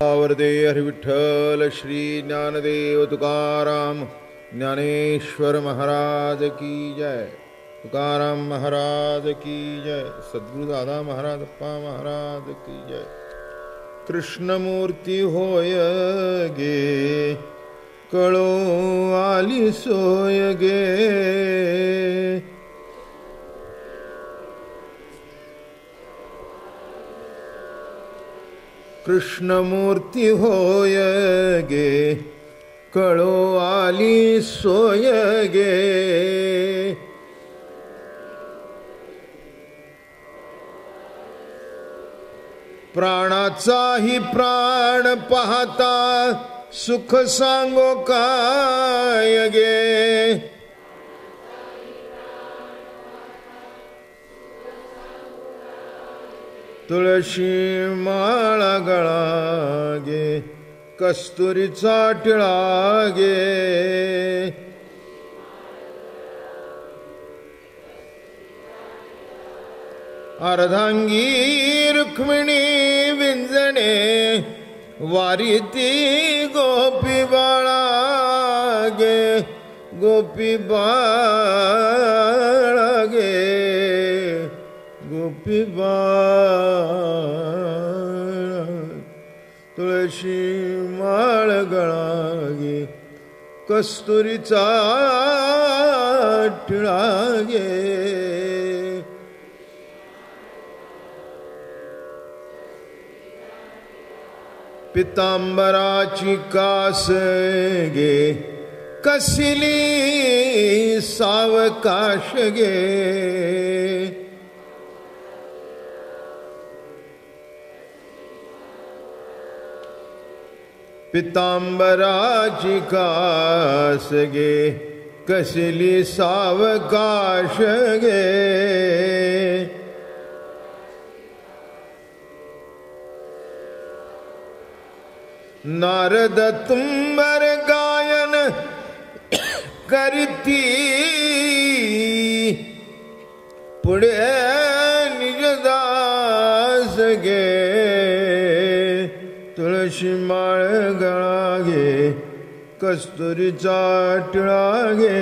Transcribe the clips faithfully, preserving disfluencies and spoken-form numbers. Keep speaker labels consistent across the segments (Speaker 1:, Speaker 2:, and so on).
Speaker 1: वरदे हरि विठ्ठल श्री ज्ञानदेव तुकाराम ज्ञानेश्वर महाराज की जय। तुकाराम महाराज की जय। सद्गुरु दादा महाराज अप्पा महाराज की जय। कृष्णमूर्ती होय गे कळो आली सोय गे। कृष्णमूर्ती होय गे कळो आली सोय गे। प्राणाचाही प्राण पाहता सुख सांगो काय गे। तुळशी माळा गळा गे कस्तुरीचा टिळा गे। अर्धांगी रुक्मिणी विंजणे वारीती गोपी बाळा गे। गोपी बाळा गे गोपी बाळा। तुळशी माळ गळा गे कस्तुरीचा टिळा गे। पितांबराची कास गे कसली सावकाश गे। पितांबराची कास गे कसली सावकाश गे। नारद तुम्बर गायन करती पुढे निजदास गे। तुळशी माळ गळा गे कस्तुरीचा टिळा गे।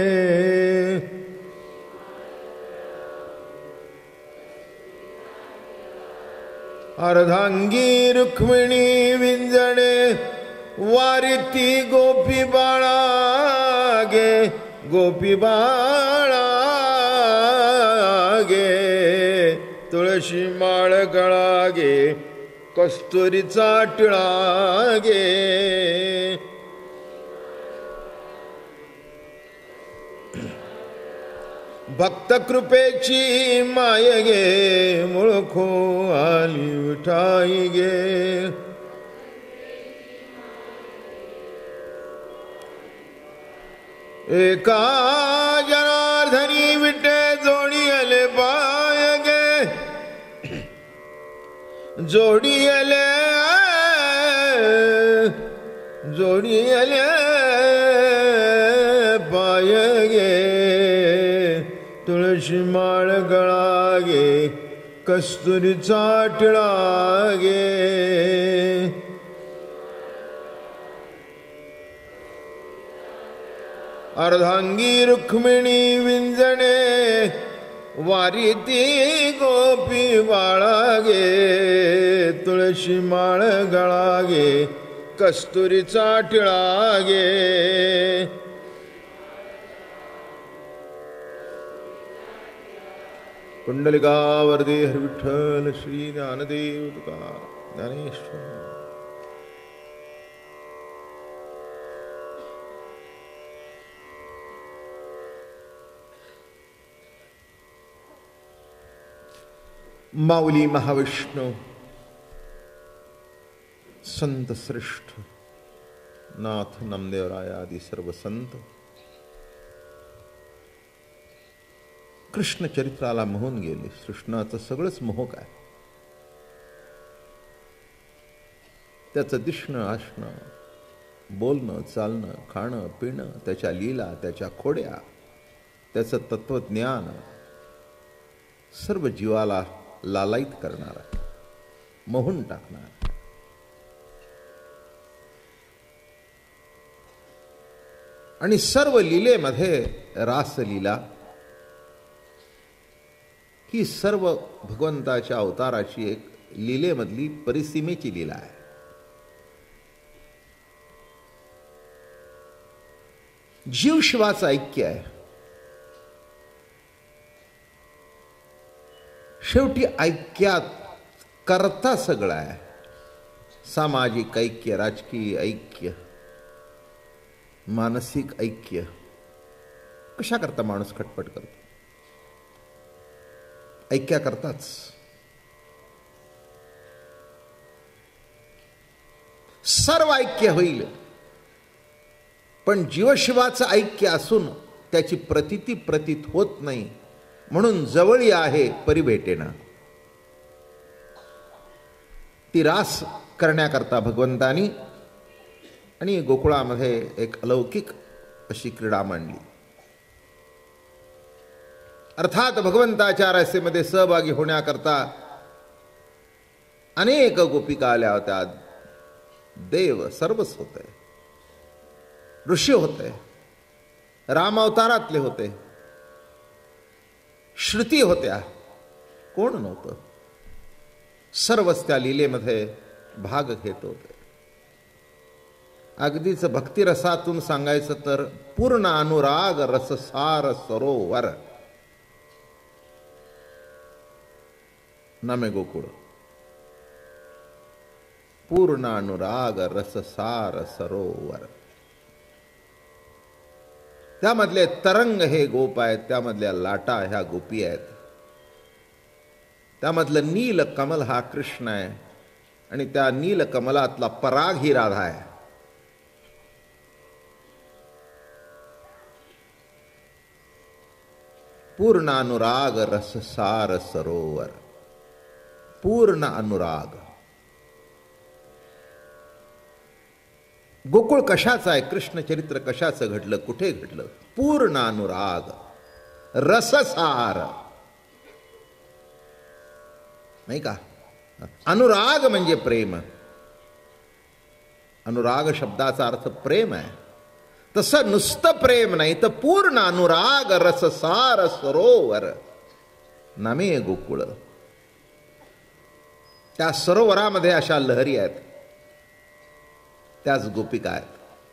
Speaker 1: अर्धांगी रुक्मिणी विंजणे वारीती गोपी बाळा गे। गोपी बाळा गे तुळशी माळ गळा गे कस्तुरीचा टिळा गे। भक्त कृपेची माय गे मुळखो आली विठाई गे। एका जनार्दनी विटे जोडी आले पाय गे। जोडी आले जोडी आले पाय गे। तुळशी माळ गळा गे कस्तुरीचा टिळा गे। अर्धांगी रुक्मिणी विंजणे वारीती गोपी बाळा गे। तुळशी माळ गळा गे कस्तुरीचा टिळा गे। कुंडलिका वरदे हरि विठ्ठल श्री ज्ञानदेव तुकाराम ज्ञानेश्वर। माऊली महाविष्णू संत श्रेष्ठ नाथ नामदेवराय आदी सर्व संत कृष्ण चरित्राला मोहून गेले। कृष्णाचं सगळंच मोहक आहे। त्याचं दिसणं आसणं बोलणं चालणं खाणं पिणं त्याच्या लीला त्याच्या खोड्या त्याचं तत्वज्ञान सर्व जीवाला लालायित करणारा मोहून टाकणारा आणि सर्व लीलेमध्ये रासलीला ही सर्व भगवंताच्या अवताराची एक लीलेमधली परिसीमेची लीला आहे. जीव शिवाचं ऐक्य आहे. शेवटी ऐक्यात करता सगळं आहे. सामाजिक ऐक्य, राजकीय ऐक्य, मानसिक ऐक्य. कशा करता माणूस खटपट करतो? ऐक्या करताच. सर्व ऐक्य होईल, पण जीवशिवाचं ऐक्य असून त्याची प्रतीती प्रतीत होत नाही, म्हणून जवळी आहे परिभेटेना. ती रास करण्याकरता भगवंतानी आणि गोकुळामध्ये एक अलौकिक अशी क्रीडा मांडली. अर्थात भगवंताच्या रासेमध्ये सहभागी होण्याकरता अनेक गोपिका आल्या होत्या. देव सर्वच होते, ऋषी होते, राम अवतारातले होते, श्रुती होत्या, कोण नव्हतं. सर्वच त्या लीलेमध्ये भाग घेत होते. अगदीच भक्तिरसातून सांगायचं तर पूर्ण अनुराग रससार सरोवर नमे गोकुळ. पूर्ण अनुराग रससार सरोवर. त्यामधले तरंग हे गोप आहेत, त्यामधल्या लाटा ह्या गोपी आहेत, त्यामधलं नील कमल हा कृष्ण आहे आणि त्या नील कमलातला पराग ही राधा आहे. पूर्ण अनुराग रससार सरोवर. पूर्ण अनुराग. गोकुळ कशाचं आहे? कृष्ण चरित्र कशाचं घडलं, कुठे घडलं? पूर्ण अनुराग रससार, नाही का? अनुराग म्हणजे प्रेम. अनुराग शब्दाचा अर्थ प्रेम आहे. तसं नुसतं प्रेम नाही, तर पूर्ण अनुराग रससार सरोवर नमे गोकुळ. त्या सरोवरामध्ये अशा लहरी आहेत, त्याच गोपिका आहेत,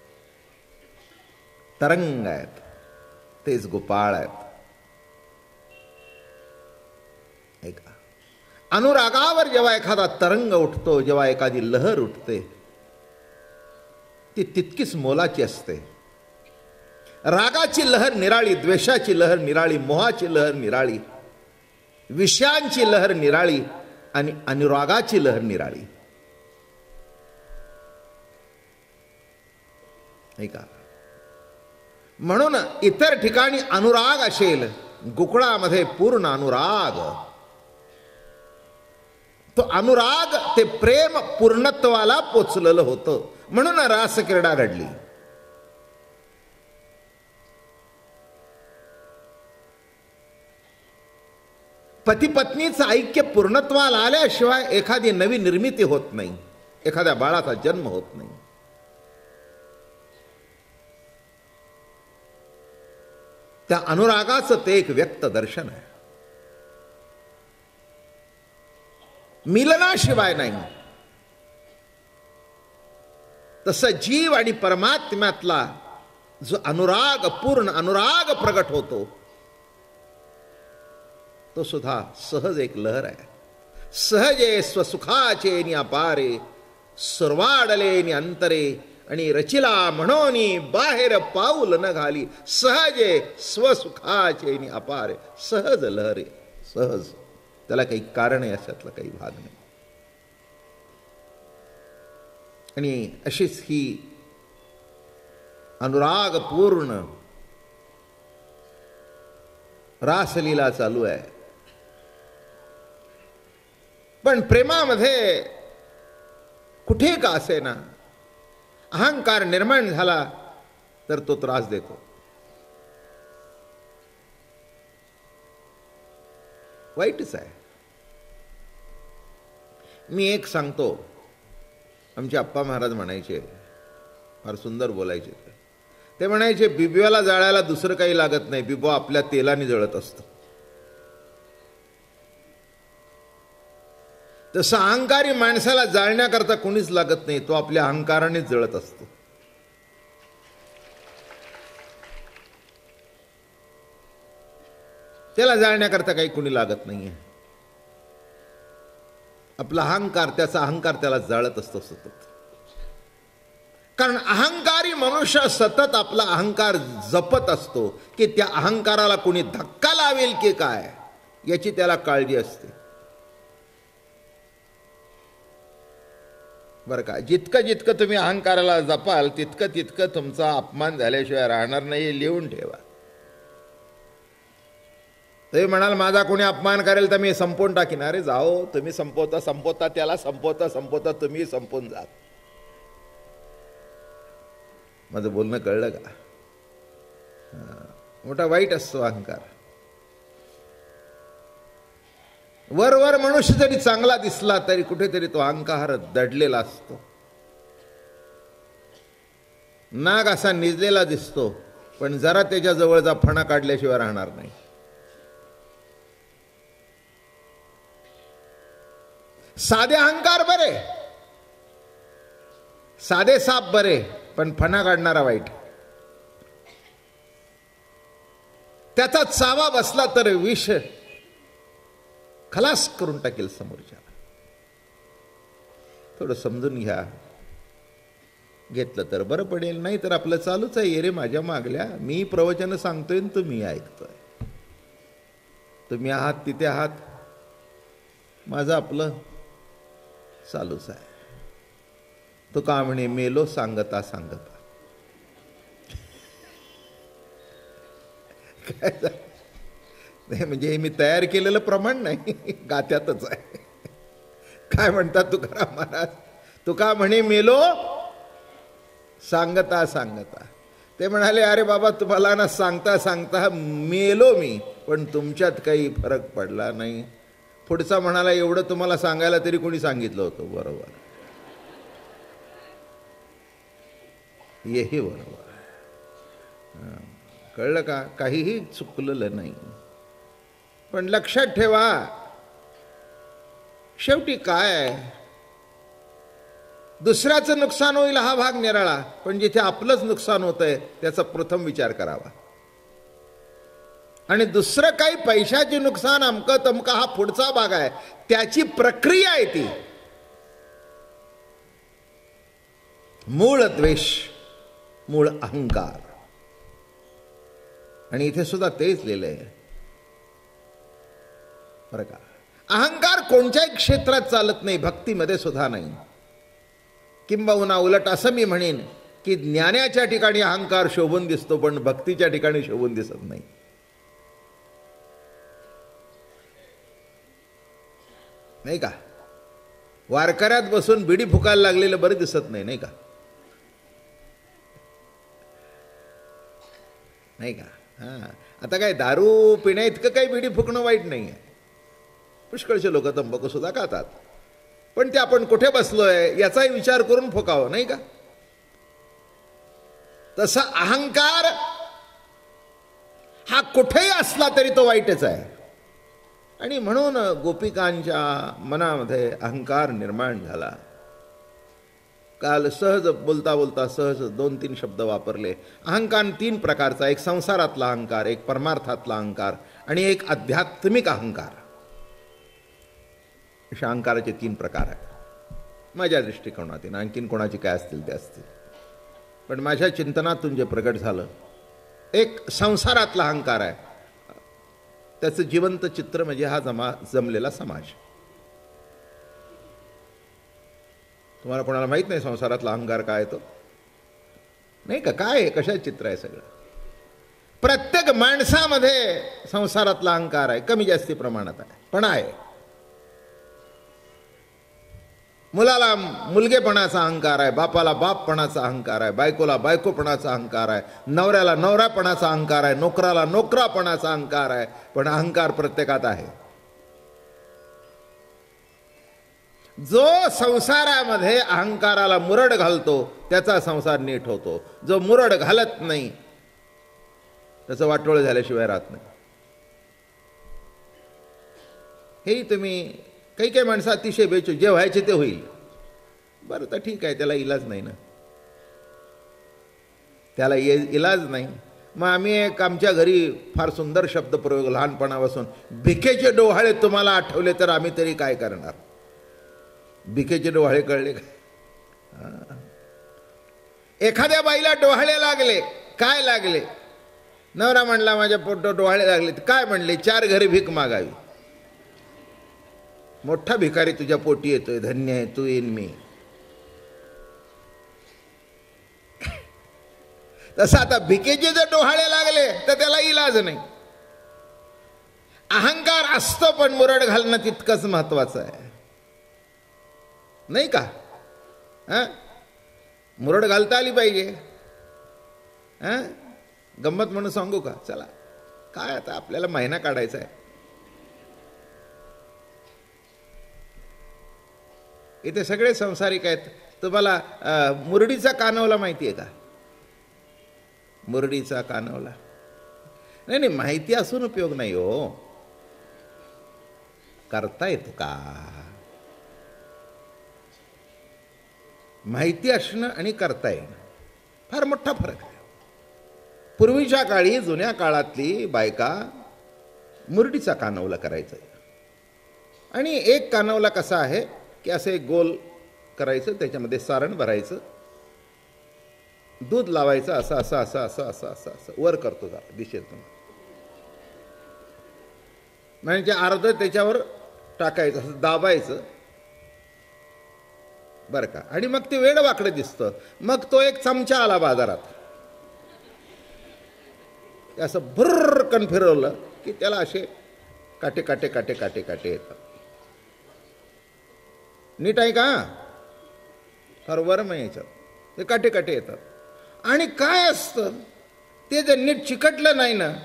Speaker 1: तरंग आहेत, तेच गोपाळ आहेत. ऐका, अनुरागावर जेव्हा एखादा तरंग उठतो, जेव्हा एखादी लहर उठते, ती तितकीच मोलाची असते. रागाची लहर निराळी, द्वेषाची लहर निराळी, मोहाची लहर निराळी, विषयांची लहर निराळी आणि अनुरागाची लहर निराळी. ऐका, म्हणून इतर ठिकाणी अनुराग असेल, गोकुळामध्ये पूर्ण अनुराग. तो अनुराग ते प्रेम पूर्णत्वाला पोचलेलं होतं, म्हणून रासक्रीडा घडली. पती पत्नीचं ऐक्य पूर्णत्वाला आल्याशिवाय एखादी नवी निर्मिती होत नाही, एखाद्या बाळाचा जन्म होत नाही. त्या अनुरागाचं ते एक व्यक्त दर्शन आहे. मिलनाशिवाय नाही. तसं जीव आणि परमात्म्यातला जो अनुराग, पूर्ण अनुराग प्रगट होतो, तो सुद्धा सहज एक लहर आहे. सहजे स्वसुखाचे नि अपारे, सर्वाडले नि अंतरे, आणि रचिला म्हणोनी बाहेर पाऊल न घाली, सहजे स्वसुखाचे नि अपारे. सहज लहरे, सहज. त्याला काही कारण आहे अशातला काही भाग नाही. आणि अशीच ही अनुराग पूर्ण रासलीला चालू आहे. पण प्रेमामध्ये कुठे का असे ना, अहंकार निर्माण झाला तर तो त्रास देतो. वाईटच आहे. मी एक सांगतो, आमचे आप्पा महाराज म्हणायचे, फार सुंदर बोलायचे, ते म्हणायचे बिबव्याला जाळायला दुसरं काही लागत नाही, बिबवा आपल्या तेलाने जळत असतो. तसं अहंकारी माणसाला जाळण्याकरता कोणीच लागत नाही, तो आपल्या अहंकारानेच जळत असतो. त्याला जाळण्याकरता काही कोणी लागत नाहीये. आपला अहंकार, त्याचा अहंकार त्याला जाळत असतो सतत. कारण अहंकारी मनुष्य सतत आपला अहंकार जपत असतो की त्या अहंकाराला कोणी धक्का लावेल की काय याची त्याला काळजी असते. बरं का, जितकं जितकं तुम्ही अहंकाराला जपाल तितकं तितकं तुमचा अपमान झाल्याशिवाय राहणार नाही, लिहून ठेवा. तुम्ही म्हणाल माझा कोणी अपमान करेल तर मी संपवून टाकीन. अरे जाओ, तुम्ही संपवता संपवता त्याला संपवता संपवता तुम्ही संपून जात. माझं बोलणं कळलं का? मोठा वाईट असतो अहंकार. वर वर मनुष्य जरी चांगला दिसला तरी कुठेतरी तो अहंकार दडलेला असतो. नाग असा निजलेला दिसतो पण जरा त्याच्या जवळचा फणा काढल्याशिवाय राहणार नाही. साधे अहंकार बरे, साधे साप बरे, पण फणा काढणारा वाईट. त्याचा चावा बसला तर विष खलास करून टाकेल समोरच्याला. थोडं समजून घ्या, घेतलं तर बरं पडेल. नाही तर आपलं चालूच आहे, ये रे माझ्या मागल्या, मी प्रवचन सांगतोय आणि तुम्ही ऐकतोय. तुम्ही आहात तिथे आहात, माझं आपलं चालूच आहे. तो का म्हणे मेलो सांगता सांगता. काय नाही म्हणजे हे मी तयार केलेलं प्रमाण नाही, गात्यातच आहे. काय म्हणतात तुकाराम महाराज? तुका म्हणे मेलो सांगता सांगता. ते म्हणाले अरे बाबा तुम्हाला ना सांगता सांगता मेलो मी, पण तुमच्यात काही फरक पडला नाही. पुढचा म्हणाला एवढं तुम्हाला सांगायला तरी कोणी सांगितलं होतं. बरोबर, हेही बरोबर. कळलं का? काहीही चुकलेलं नाही. पण लक्षात ठेवा, शेवटी काय, दुसऱ्याचं नुकसान होईल हा भाग निराळा, पण जिथे आपलंच नुकसान होतंय त्याचा प्रथम विचार करावा. आणि दुसरं काही पैशाचे नुकसान अमकं तमका हा पुढचा भाग आहे, त्याची प्रक्रिया आहे ती. मूळ द्वेष, मूळ अहंकार. आणि इथे सुद्धा तेच लिहिलंय बरं का. अहंकार कोणत्याही क्षेत्रात चालत नाही, भक्तीमध्ये सुद्धा नाही. किंबहुना उलट असं मी म्हणेन की ज्ञानाच्या ठिकाणी अहंकार शोभून दिसतो पण भक्तीच्या ठिकाणी शोभून दिसत नाही. नाही का? वारकऱ्यात बसून बिडी फुकायला लागलेलं बरं दिसत नाही, नाही का? नाही का? हां, आता काय दारू पिण्या इतकं काही बिडी फुकणं वाईट नाही आहे. पुष्कळचे लोक तंबाखू सुद्धा खातात, पण ते आपण कुठे बसलोय याचाही विचार करून फुकावं, नाही का? तसा अहंकार हा कुठेही असला तरी तो वाईटच आहे. आणि म्हणून गोपिकांच्या मनामध्ये अहंकार निर्माण झाला. काल सहज बोलता बोलता सहज दोन तीन शब्द वापरले. अहंकार तीन प्रकारचा, एक संसारातला अहंकार, एक परमार्थातला अहंकार आणि एक आध्यात्मिक अहंकार. अशा अहंकाराचे तीन प्रकार आहेत माझ्या दृष्टिकोनातून. आणखीन कोणाची काय असतील ते असतील, पण माझ्या चिंतनातून जे प्रगट झालं, एक संसारातला अहंकार आहे. त्याचं जिवंत चित्र म्हणजे हा जमा जमलेला समाज. तुम्हाला कोणाला माहित नाही संसारातला अहंकार काय तो? नाही का? काय आहे, कशा चित्र आहे सगळं? प्रत्येक माणसामध्ये संसारातला अहंकार आहे, कमी जास्ती प्रमाणात आहे, पण आहे. मुलाला मुलगेपणाचा अहंकार आहे, बापाला बापपणाचा अहंकार आहे, बायकोला बायकोपणाचा अहंकार आहे, नवऱ्याला नवरापणाचा अहंकार आहे, नोकराला नोकरापणाचा अहंकार आहे. पण अहंकार प्रत्येकात आहे. जो संसारामध्ये अहंकाराला मुरड घालतो त्याचा संसार नीट होतो. जो मुरड घालत नाही त्याचं वाटोळ झाल्याशिवाय राहत नाही. हे तुम्ही काही काही माणसं अतिशय बेचू, जे व्हायचे ते होईल. बरं तर ठीक आहे, त्याला इलाज नाही ना, त्याला इलाज नाही. मग आम्ही एक आमच्या घरी फार सुंदर शब्दप्रयोग लहानपणापासून, भिकेचे डोहाळे तुम्हाला आठवले तर आम्ही तरी काय करणार. भिकेचे डोहाळे कळले का? एखाद्या बाईला डोहाळे लागले, काय लागले? नवरा म्हणला माझ्या पोट डोहाळे लागले. काय म्हणले? चार घरी भीक मागावी. मोठा भिकारी तुझ्या पोटी येतोय, धन्य आहे तू, येईन मी. तसं आता भिकेचे जर डोहाळे लागले तर त्याला इलाज नाही. अहंकार असतो पण मुरड घालणं तितकंच महत्वाचं आहे, नाही का? हा, मुरड घालता आली पाहिजे. हा, गंमत म्हणून सांगू का? चला, काय आता आपल्याला महिना काढायचा आहे. इथे सगळे संसारिक आहेत. तुम्हाला मुरडीचा कानवला माहिती आहे का? मुरडीचा कानवला नाही नाही, माहिती असून उपयोग नाही हो, करता येतो का? माहिती असणं आणि करता येणं फार मोठा फरक आहे. पूर्वीच्या काळी, जुन्या काळातली बायका मुरडीचा कानवला करायचं. आणि एक कानवला कसा आहे की असे गोल करायचं, त्याच्यामध्ये सारण भरायचं, दूध लावायचं, असं असं असं असं असं असं असं वर करतो जा दिसेल तुम्हाला, म्हणजे अर्ध त्याच्यावर टाकायचं, असं दाबायचं बरं का. आणि मग ते वेड वाकडं दिसतं. मग तो एक चमचा आला बाजारात, असं भर्रकन फिरवलं की त्याला असे काटे काटे काटे काटे काटे येतात. नीट आहे का? फार वरम आहे याच्यात, ते काटे काटे येतात. आणि काय असतं ते जर नीट चिकटलं नाही ना,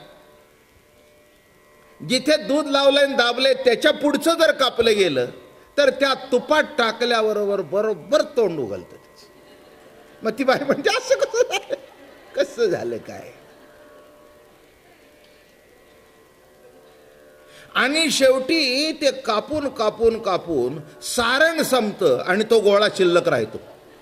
Speaker 1: जिथे दूध लावलंय आणि दाबलंय त्याच्या पुढचं जर कापलं गेलं तर त्या तुपात टाकल्याबरोबर बरोबर तोंड उघलतं. मग ती बाई म्हणजे असं कसं झालं, कसं झालं काय? आणि शेवटी ते कापून कापून कापून सारण संपतं आणि तो गोळा शिल्लक राहतो.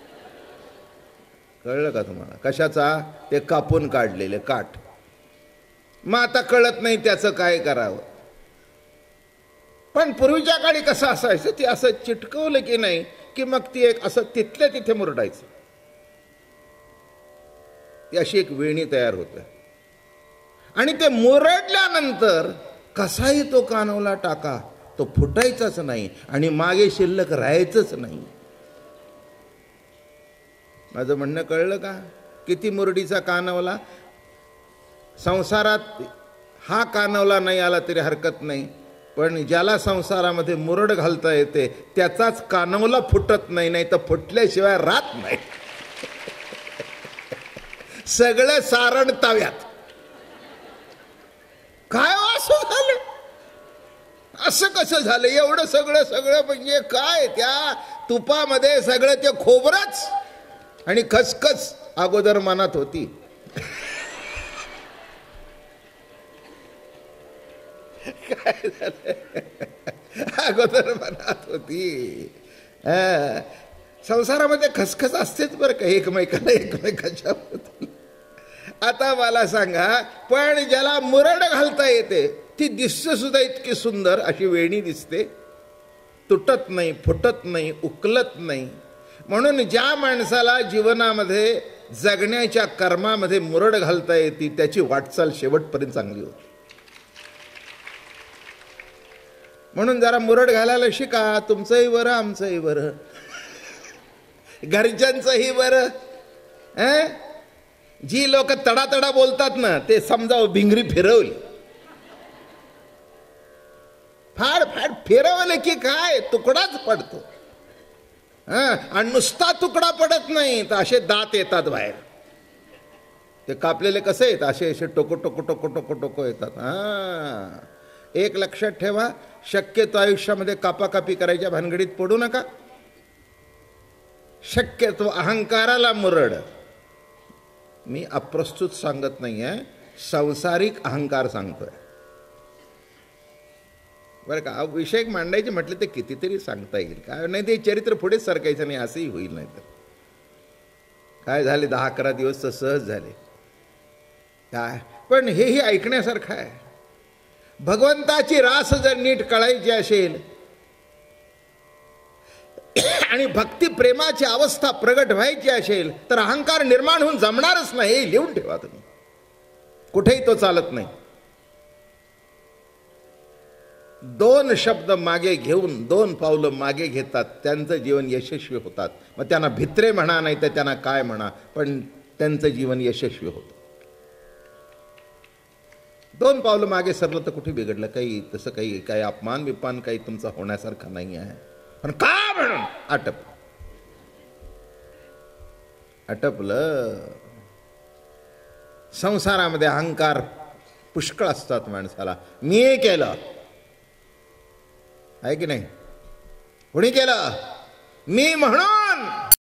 Speaker 1: कळलं का तुम्हाला? कशाचा? ते कापून काढलेले काठ. मग आता कळत नाही त्याचं काय करावं. पण पूर्वीच्या काळी कसं असायचं, ते असं चिटकवलं की नाही की मग ती एक असं तिथल्या तिथे मुरडायचं. ती अशी एक वेणी तयार होते. आणि ते मुरडल्यानंतर कसाही तो कानवला टाका, तो फुटायचाच नाही आणि मागे शिल्लक राहायचंच नाही. माझं म्हणणं कळलं का? किती मुरडीचा कानवला. संसारात हा कानवला नाही आला तरी हरकत नाही, पण ज्याला संसारामध्ये मुरड घालता येते त्याचाच कानवला फुटत नाही, नाही तर फुटल्याशिवाय राहत नाही. सगळं सारण तव्यात. काय असं झालं? असं कसं झालं? एवढं सगळं सगळं म्हणजे काय? त्या तुपामध्ये सगळं ते खोबरच आणि खसखस अगोदर मनात होती. काय झालं? अगोदर मनात होती. संसारामध्ये खसखस असतेच बरं का, एकमेकाला एकमेकाच्या होती. आता मला सांगा, पण ज्याला मुरड घालता येते ती दिसते सुद्धा इतकी सुंदर, अशी वेणी दिसते, तुटत नाही, फुटत नाही, उकलत नाही. म्हणून ज्या माणसाला जीवनामध्ये जगण्याच्या कर्मामध्ये मुरड घालता येते त्याची वाटचाल शेवटपर्यंत चांगली होती. म्हणून जरा मुरड घालायला शिका. तुमचंही बरं, आमचंही बरं, घरच्यांचंही बरं. अं जी लोक तडातडा बोलतात ना, ते समजावं भिंगरी फिरवली. फाड फाड फिरवलं की काय तुकडाच पडतो. हा, आणि नुसता तुकडा पडत नाही तर असे दात येतात बाहेर. ते कापलेले कसे आहेत, असे असे टोको टोको टोको टोको टोको येतात. हा, एक लक्षात ठेवा, शक्यतो आयुष्यामध्ये कापाकापी करायच्या भानगडीत पडू नका. शक्यतो अहंकाराला मुरड. मी अप्रस्तुत सांगत नाही आहे, संसारिक अहंकार सांगतोय बरं का. विषय मांडायचे म्हटले ते कितीतरी सांगता येईल, काय नाही ते चरित्र पुढेच सरकायचं नाही असंही होईल. नाही तर काय झाले, दहा अकरा दिवस तर सहज झाले काय. पण हेही ऐकण्यासारखं आहे. भगवंताची रास जर नीट कळायची असेल आणि भक्ती प्रेमाची अवस्था प्रगट व्हायची असेल तर अहंकार निर्माण होऊन जमणारच नाही. हे लिहून ठेवा तुम्ही, कुठेही तो चालत नाही. दोन शब्द मागे घेऊन दोन पावलं मागे घेतात त्यांचं जीवन यशस्वी होतात. मग त्यांना भित्रे म्हणा नाही तर त्यांना काय म्हणा, पण त्यांचं जीवन यशस्वी होतं. दोन पावलं मागे सरलं तर कुठे बिघडलं, काही तसं काही काही अपमान विपान काही तुमचा होण्यासारखा नाही आहे. पण का म्हणून आटप आटपलं. संसारामध्ये अहंकार पुष्कळ असतात माणसाला. मी केलं आहे की नाही, कोणी केलं, मी म्हणून